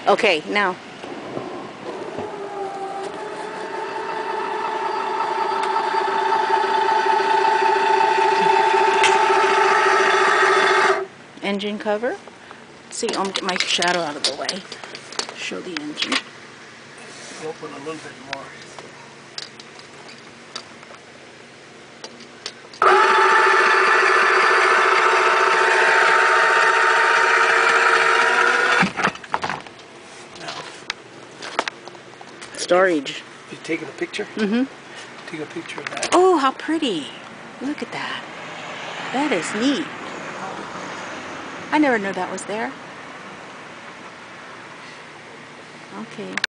Okay, now. Engine cover. Let's see, I'll get my shadow out of the way. Show the engine. Open a little bit more. Storage. You taking a picture? Mm-hmm. Take a picture of that. Oh, how pretty. Look at that. That is neat. I never knew that was there. Okay.